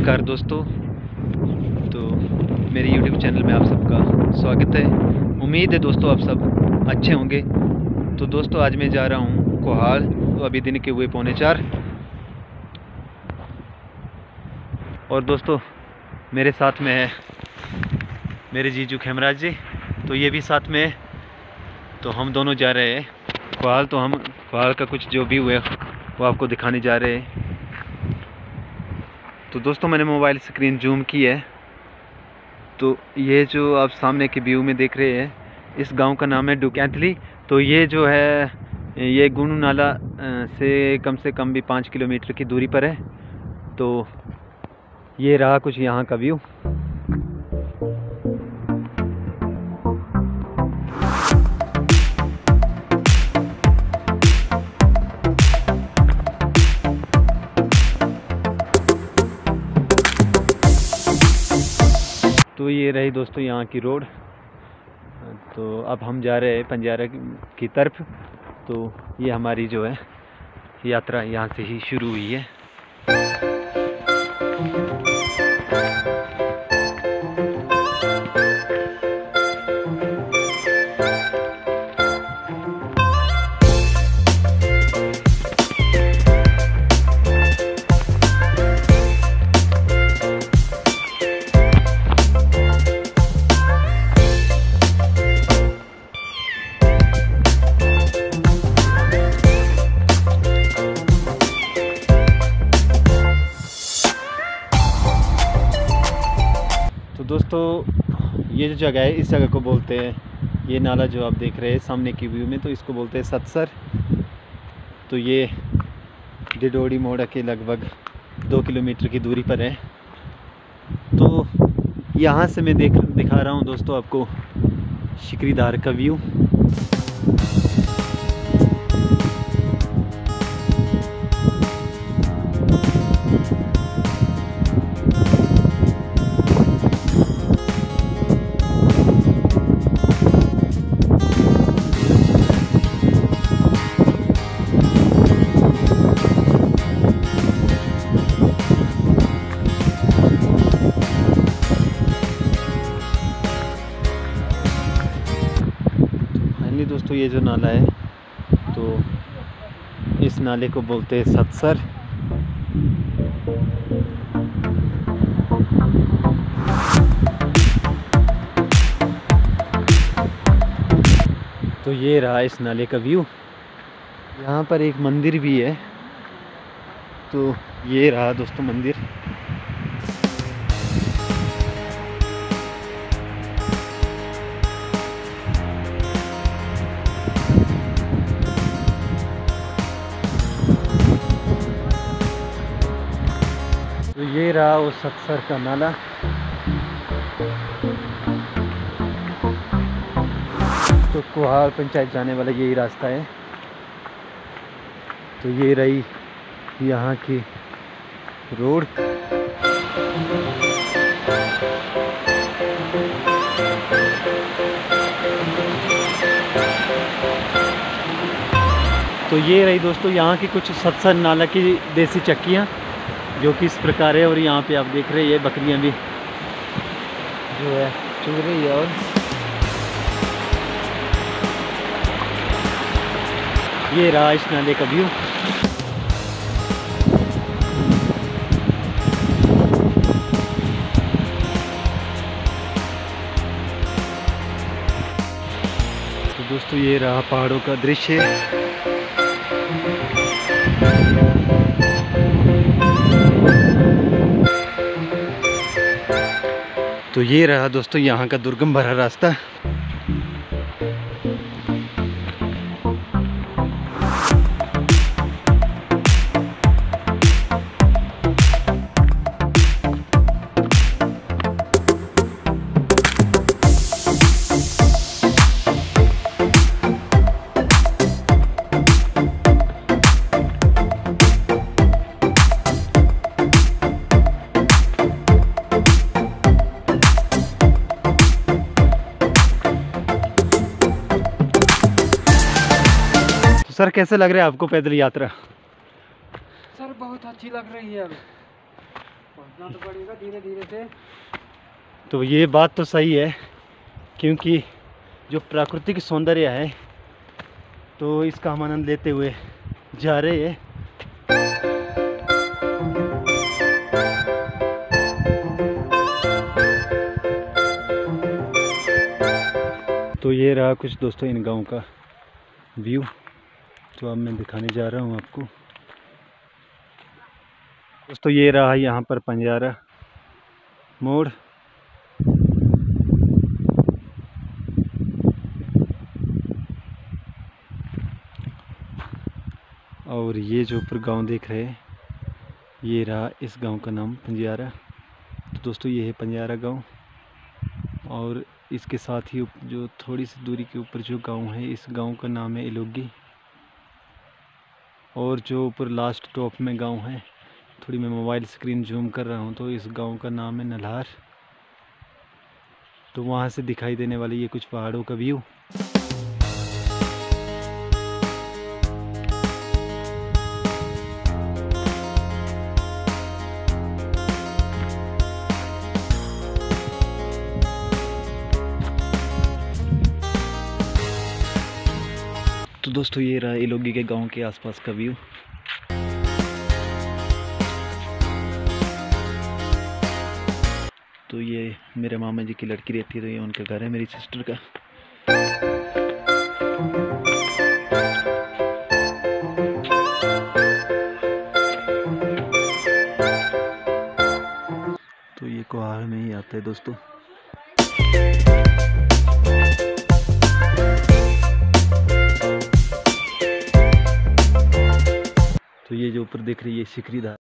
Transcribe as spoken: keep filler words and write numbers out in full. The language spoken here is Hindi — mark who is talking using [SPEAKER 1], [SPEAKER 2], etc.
[SPEAKER 1] नमस्कार दोस्तों। तो मेरे यूट्यूब चैनल में आप सबका स्वागत है। उम्मीद है दोस्तों आप सब अच्छे होंगे। तो दोस्तों आज मैं जा रहा हूँ कोहाल। तो अभी दिन के हुए पौने चार। और दोस्तों मेरे साथ में है मेरे जीजू खेमराज जी, तो ये भी साथ में है। तो हम दोनों जा रहे हैं कोहाल। तो हम कोहाल का कुछ जो भी हुआ वो आपको दिखाने जा रहे हैं। तो दोस्तों मैंने मोबाइल स्क्रीन जूम की है। तो ये जो आप सामने के व्यू में देख रहे हैं, इस गांव का नाम है डुकैंतली। तो ये जो है ये गुणू नाला से कम से कम भी पाँच किलोमीटर की दूरी पर है। तो ये रहा कुछ यहाँ का व्यू। तो ये रही दोस्तों यहाँ की रोड। तो अब हम जा रहे हैं पंजारा की तरफ। तो ये हमारी जो है यात्रा यहाँ से ही शुरू हुई है। तो दोस्तों ये जो जगह है, इस जगह को बोलते हैं, ये नाला जो आप देख रहे हैं सामने की व्यू में, तो इसको बोलते हैं सतसर। तो ये डिडोड़ी मोड़ के लगभग दो किलोमीटर की दूरी पर है। तो यहाँ से मैं देख दिखा रहा हूँ दोस्तों आपको शिकरीधार का व्यू। दोस्तों ये जो नाला है, तो इस नाले को बोलते हैं सतसर। तो ये रहा इस नाले का व्यू। यहाँ पर एक मंदिर भी है। तो ये रहा दोस्तों मंदिर। तो ये रहा वो सतसर का नाला। तो कोहाल पंचायत जाने वाला यही रास्ता है। तो ये रही यहाँ की रोड। तो ये रही दोस्तों यहाँ की कुछ सतसर नाला की देसी चक्कियाँ, जो कि इस प्रकार है। और यहाँ पे आप देख रहे हैं ये बकरियां भी जो है चुग रही है। और ये रहा इस नाले का व्यू। तो दोस्तों ये रहा पहाड़ों का दृश्य। तो ये रहा दोस्तों यहाँ का दुर्गम भरा रास्ता। सर कैसे लग रहा है आपको पैदल यात्रा?
[SPEAKER 2] सर बहुत अच्छी लग रही है। पहुंचना तो पड़ेगा धीरे धीरे से।
[SPEAKER 1] तो ये बात तो सही है, क्योंकि जो प्राकृतिक सौंदर्य है तो इसका हम आनंद लेते हुए जा रहे हैं। तो ये रहा कुछ दोस्तों इन गांव का व्यू जो अब मैं दिखाने जा रहा हूं आपको। दोस्तों ये रहा यहाँ पर पंजारा मोड़। और ये जो ऊपर गांव देख रहे हैं ये रहा इस गांव का नाम पंजारा। तो दोस्तों ये है पंजारा गांव, और इसके साथ ही जो थोड़ी सी दूरी के ऊपर जो गांव है इस गांव का नाम है इलोगी। और जो ऊपर लास्ट टॉप में गांव है, थोड़ी मैं मोबाइल स्क्रीन जूम कर रहा हूं, तो इस गांव का नाम है नल्हार। तो वहां से दिखाई देने वाली ये कुछ पहाड़ों का व्यू। तो दोस्तों ये रहा इलोगी के गांव के आसपास का व्यू। तो ये मेरे मामा जी की लड़की रहती है, तो ये उनका घर है, मेरी सिस्टर का। तो ये कोहाड़ में ही आता है दोस्तों। तो ये जो ऊपर देख रही है शिकरी धार।